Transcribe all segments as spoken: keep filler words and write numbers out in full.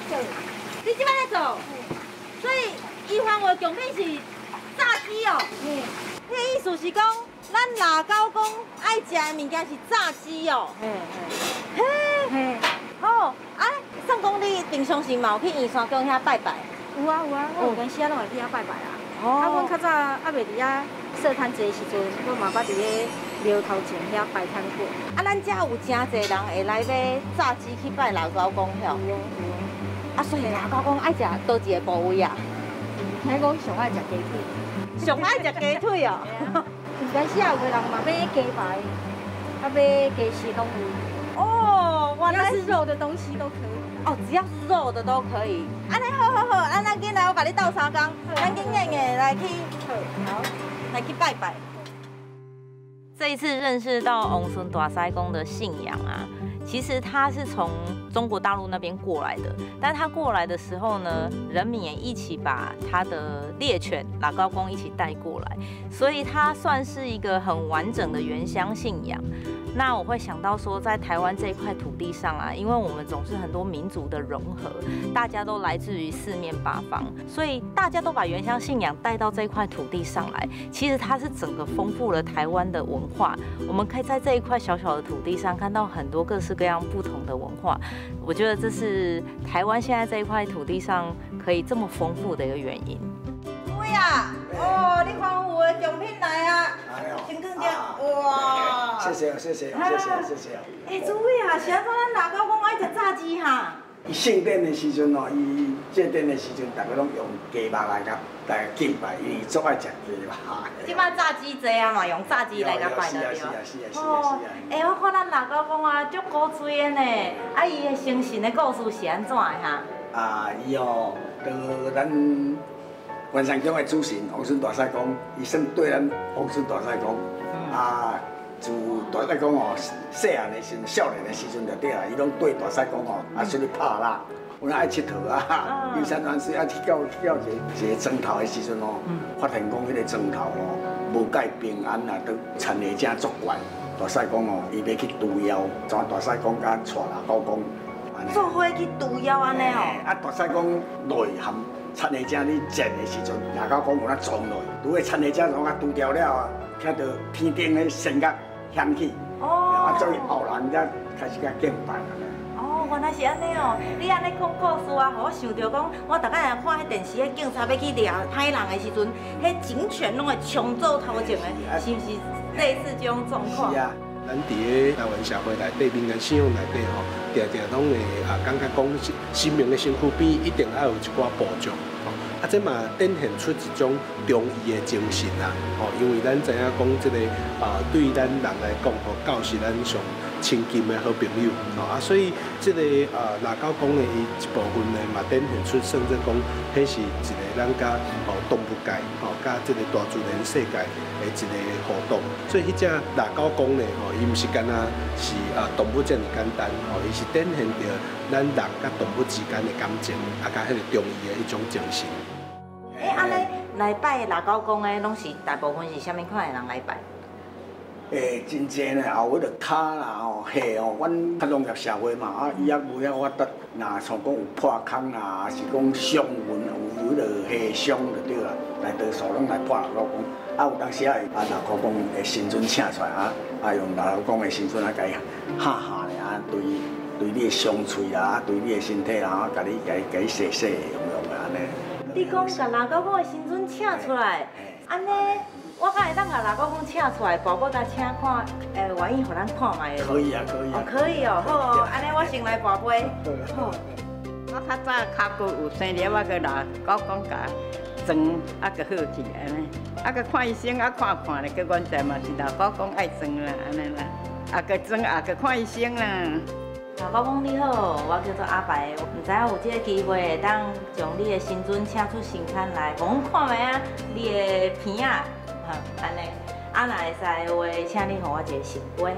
你即摆在做？所以伊番话重点是炸鸡哦。嗯。迄意思是讲，咱腊狗公爱食的物件是炸鸡哦。嘿嘿。嘿。嘿。好，啊，算讲你平常时嘛有去圆山宫遐拜拜？ 有啊有啊，我有当时啊拢会去遐拜拜啊。哦。啊，阮较早还袂伫遐设摊节的时阵，我嘛捌伫咧庙头前遐摆摊过。 啊，咱遮有真侪人会来买炸鸡去拜腊狗公吼。 有哦有哦。 啊，所以腊狗公爱食倒一个部位啊？ 听讲上爱食鸡腿。 上爱食鸡腿哦。 有当时啊有个人嘛买鸡排，啊买鸡翅拢有。 哦，原来是肉的东西都可以。 哦，只要是肉的都可以。安尼好好好，啊，咱紧来，我甲你斗相共，咱紧nhanh嘅来去，好，来去拜拜。这一次认识到王孙大师公的信仰啊，其实他是从中国大陆那边过来的，但他过来的时候呢，人民也一起把他的猎犬腊狗公一起带过来，所以他算是一个很完整的原乡信仰。那我会想到说，在台湾这一块土地上啊，因为我们总是很多民族的融合，大家都来自于四面八方，所以大家都把原乡信仰带到这一块土地上来。其实它是整个丰富了台湾的文化。我们可以在这一块小小的土地上看到很多各式各样不同的文化。我觉得这是台湾现在这一块土地上可以这么丰富的一个原因。对啊，哦，你看有的奖品来啊，先看这，哇！ 谢谢谢谢谢谢谢谢。 哎，诸位啊，是安怎咱腊狗公爱食炸鸡哈？ 伊庆典的时阵哦，伊祭典的时阵，大家拢用鸡肉来甲来敬拜，伊足爱食鸡肉。 即摆炸鸡济啊嘛，用炸鸡来甲拜就对了。 是啊是啊是啊是啊是啊。 哎，我看咱腊狗公啊，足古锥的呢。啊，伊的生辰的故事是安怎的哈？ 啊，伊哦，就咱关山宫的主神王孙大师公，伊算对咱王孙大师公啊。自大师公哦，细汉的时阵、少年的时阵就对啦，伊拢对大师公哦，啊出去拍啦，有人爱佚佗啊。游山玩水啊，去到去到一个一个庄头的时阵哦，发现讲迄个庄头哦，无介平安啊，都田地正足悬。大师公哦，伊要去除妖，怎大师公甲带腊狗公， 做伙去除妖安尼哦。 啊，大师公落含田地正咧战的时阵，腊狗公有哪撞落，拄个田地正拢甲除掉了啊，听到天顶的声乐。响起，啊，所以后人才开始甲敬拜安尼。 哦，原来是安尼哦！你安尼讲故事啊，互我想到讲，我逐摆看迄电视，迄警察要去抓歹人的时阵，迄警犬拢会冲走头前的，是不是类似这种状况？ 是啊，咱伫个台湾社会内底、民间信仰内底吼，常常拢会啊感觉讲，生命的身躯边一定要有一寡保障。啊，这嘛展现出一种忠义的精神啦，吼，因为咱知影讲，这个啊，对咱人来讲，吼，狗是咱上亲近的好朋友，吼啊，所以这个啊，腊狗公的伊一部分呢，嘛展现出，甚至讲，迄是一个咱甲吼动物界，吼，甲这个大自然世界的一个互动。所以迄只腊狗公呢，吼，伊毋是干那是啊动物这么简单，吼，伊是展现着咱人甲动物之间的感情，啊，甲迄个忠义的一种精神。 哎，安尼来拜腊狗公的，拢是大部分是啥物款的人来拜？ 诶，真济呢，后尾着脚啦吼，血哦，阮较农业社会嘛，啊，伊也有遐法得，若像讲有破空啦，是讲伤痕有迄个血伤就对啦，来多数拢来拜腊狗公。啊，有当时啊，啊腊狗公的神尊请出来啊，啊用腊狗公的神尊啊，甲伊哈哈咧啊，对对你的伤喙啦，对你的身体啦，啊，甲你甲伊甲伊洗洗用用的安尼。你讲甲腊狗公的神尊请出来，安尼，我敢会当甲腊狗公请出来，宝宝甲请看，诶，愿意互咱看卖的？可以啊，可以啊。哦，可以哦，好哦，安尼我先来跋杯。好。 我较早脚骨有生了，我个腊狗公甲装，啊个好去安尼，啊个看医生啊看看咧，个原在嘛是腊狗公爱装啦，安尼啦，啊个装啊个看医生啦。 腊狗公你好，我叫做阿白，唔知有这个机会会当将你的神尊请出神龛来，互阮看卖啊你的片仔，哈，安尼，啊若会使的话，请你互我一个圣杯。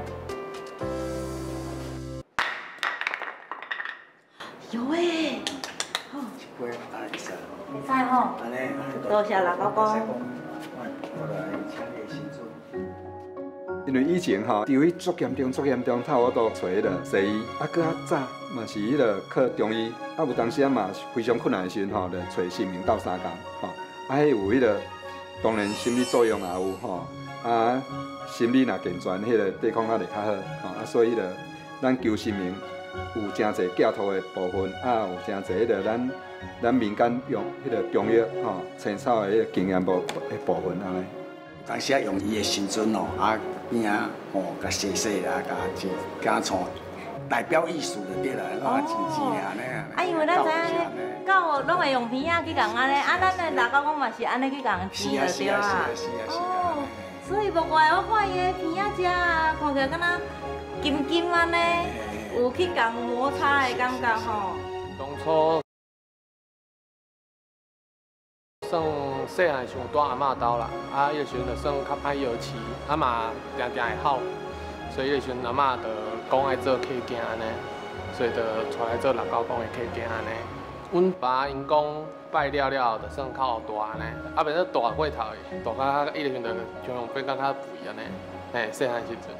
有诶，好，一杯啊会使，会使吼，安尼，多谢腊狗公。我来请你的神尊。 因为以前吼，除非足严重、足严重，透我都找迄个西医，啊，搁较早嘛是迄个靠中医，啊，有当时啊嘛是非常困难的时阵吼，就找心明斗相共吼，啊，迄有迄个当然心理作用也有吼，啊，心理若健全，迄个抵抗力就较好吼，啊，所以迄个咱求心明有真侪寄托的部分，啊，有真侪迄个咱咱民间用迄个中药吼，青草的迄个经验部的部分安尼。 当时啊用伊的时阵哦，啊边啊吼，甲洗洗啦，甲真甲像代表艺术就对啦，啊真真的安尼啊。 啊，因为咱知影狗拢会用鼻仔去共安尼，啊，咱的老狗公嘛是安尼去共煎就对啦。 是啊是啊是啊。 哦，所以无怪我看伊的鼻仔只啊，看起来敢若金金安尼，有去共摩擦的感觉吼。 当初算细汉时阵带阿嬷兜啦，啊，迄个时阵就算较歹摇饲，啊嘛定定会好，所以迄个时阵阿嬷就讲爱做客家安尼，所以就出来做六九公的客家安尼。阮爸因讲拜了了，就算较大安尼，啊，变做大过头的，大甲迄个时阵就像变甲较肥安尼，嘿，细汉时阵。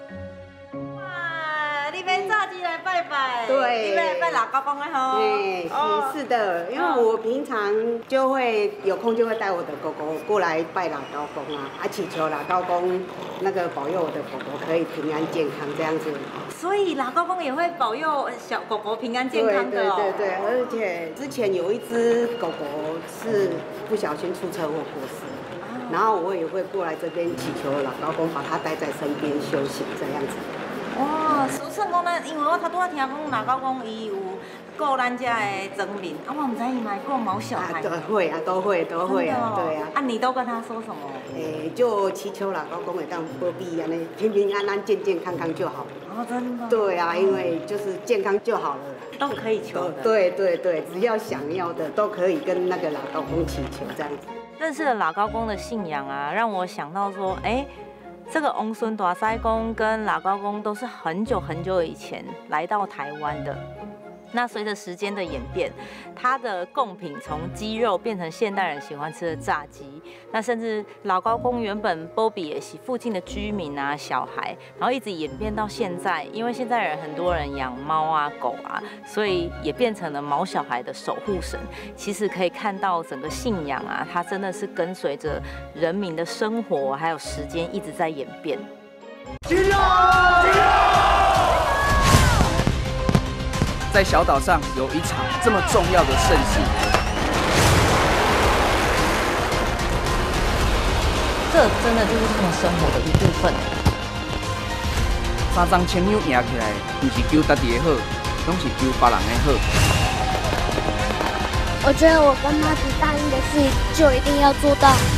你要炸鸡来拜拜， 对， 你要来拜老高公的吼。 对，是是的，因为我平常就会有空就会带我的狗狗过来拜老高公啊，啊祈求老高公那个保佑我的狗狗可以平安健康这样子。 所以老高公也会保佑小狗狗平安健康的哦。 对对对对，而且之前有一只狗狗是不小心出车祸过世，然后我也会过来这边祈求老高公把它带在身边修行这样子。 哇，俗称讲咱，因为我头拄仔听讲老高公伊有顾咱家的庄民，啊，我唔知伊嘛会顾毛小孩。 啊，对，会啊，都会都会啊，对啊。 啊，你都跟他说什么？ 诶，就祈求老高公会当保庇安尼平平安安、健健康康就好了。 哦，真的。 对啊，因为就是健康就好了。 都可以求的。 对对对，只要想要的都可以跟那个老高公祈求这样子。 认识了老高公的信仰啊，让我想到说，哎、欸。这个王孙大师公跟老高公都是很久很久以前来到台湾的。那随着时间的演变，它的贡品从鸡肉变成现代人喜欢吃的炸鸡。那甚至老高公原本波比也是附近的居民啊、小孩，然后一直演变到现在，因为现在人很多人养猫啊、狗啊，所以也变成了毛小孩的守护神。其实可以看到整个信仰啊，它真的是跟随着人民的生活还有时间一直在演变。鸡肉，鸡肉。 在小岛上有一场这么重要的盛事， 这真的就是他们生活的一部分。 三张青鸟赢起来，不是求家己的好，拢是求别人的好。 我觉得我跟妈子答应的事，就一定要做到。